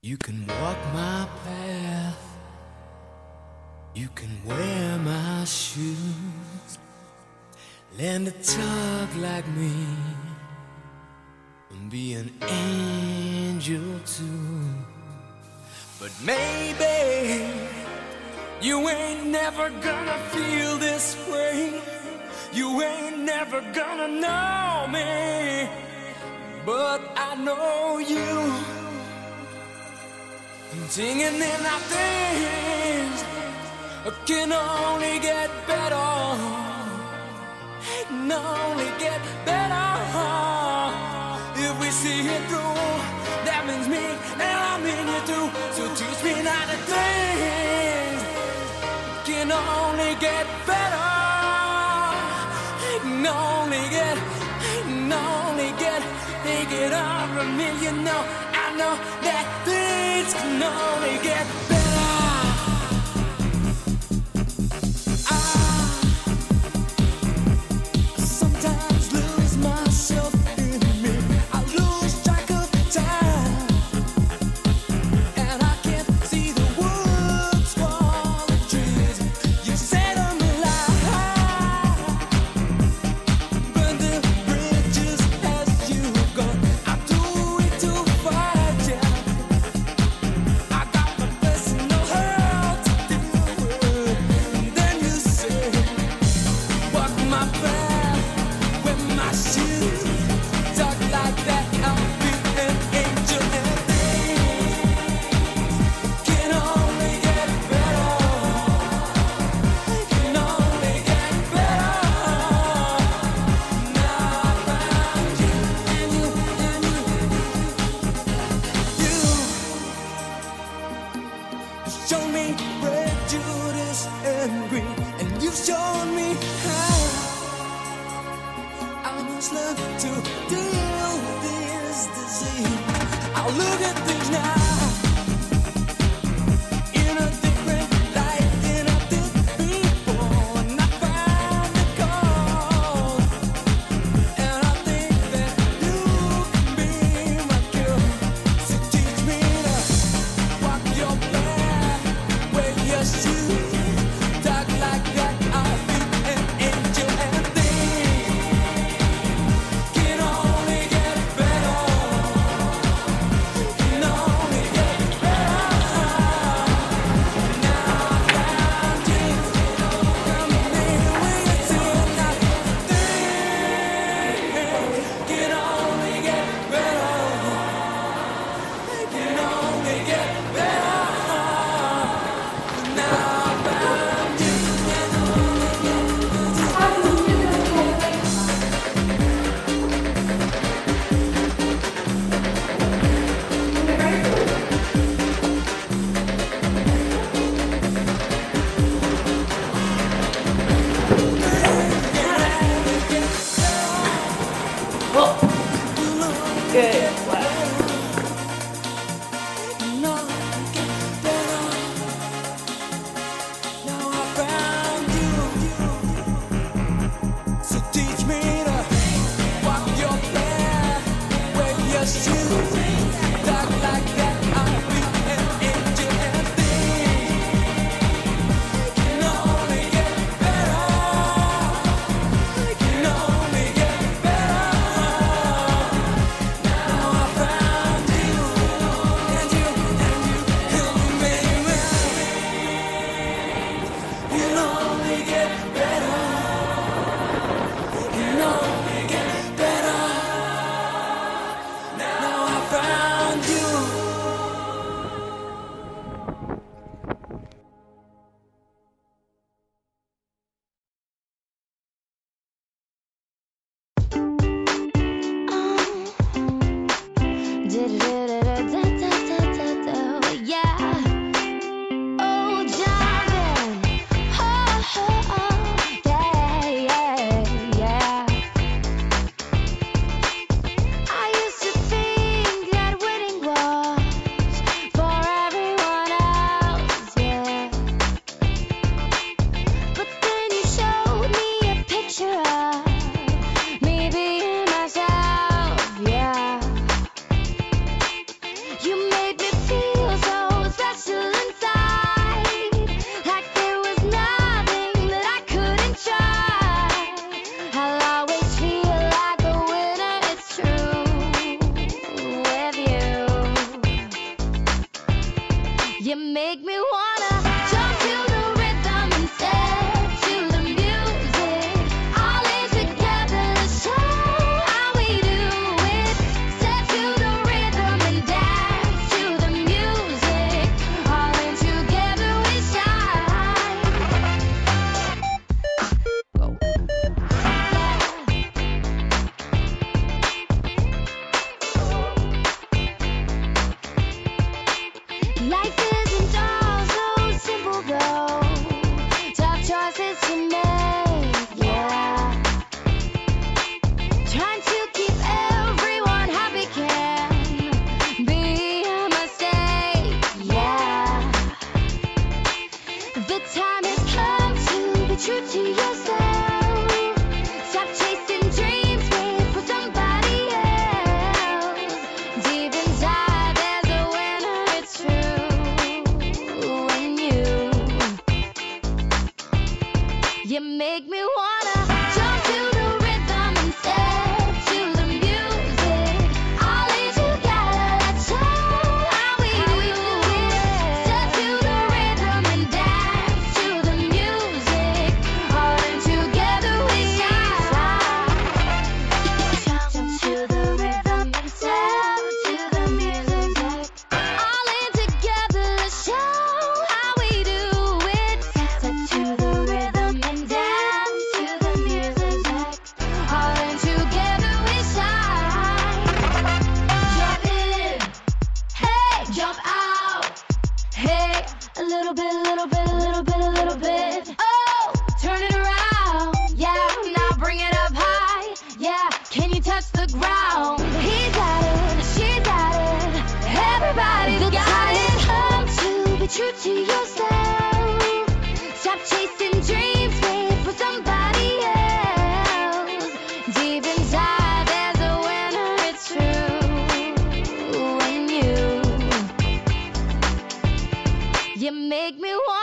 You can walk my path, you can wear my shoes, learn to talk like me, and be an angel too. But maybe you ain't never gonna feel this way, you ain't never gonna know me, but I know you. Singing in our things can only get better, can only get better. If we see it through, that means me and I mean you too. So teach me now the things can only get better, can only get, take it all from me, you know. I know that things can only get better. I sometimes lose myself in me. I lose track of time, and I can't see the woods for the trees. You set them alive, burn the bridges as you go. I do it to fight you. I got my personal hell to deal with. And then you say, walk my path, wear my shoes, talk like that. I'll be an angel, and things can only get better, can only get better. Now I found you, and you show me prejudice and greed, and you've shown me how I must learn to deal with this disease. I'll look at things now in a different light than I did before, and I find the cause, and I think that you can be my cure. So teach me to walk your path, wear your shoes, talk like that. I'll be an angel, and things can only get better, can only You make me wanna jump to the rhythm and step to the music. All in together to show how we do it. Step to the rhythm and dance to the music. All in together we shine. Go. Life isn't all so simple though. Tough choices to make, yeah. Trying to keep everyone happy can be a mistake, yeah. The time has come to be true to yourself. Stop chasing dreams, wait for somebody else. Deep inside there's a winner, it's true. When you make me wanna jump to the rhythm and step to the music. All in together, let's show how we do it. Step to the rhythm and dance to the music. All in together we shine. Jump to the rhythm and step to the music. All in together, let's show how we do it. Step to the rhythm and dance to the music. All in together we shine. Jump in, hey, jump out. Hey, a little bit, a little bit, a little bit, a little bit. Oh, turn it around. Yeah, now bring it up high. Yeah, can you touch the ground? He's at it, she's at it. Everybody's got it. Come to be true to yourself. Stop chasing dreams, wait for somebody else. Deep inside there's a winner, it's true. When you make me want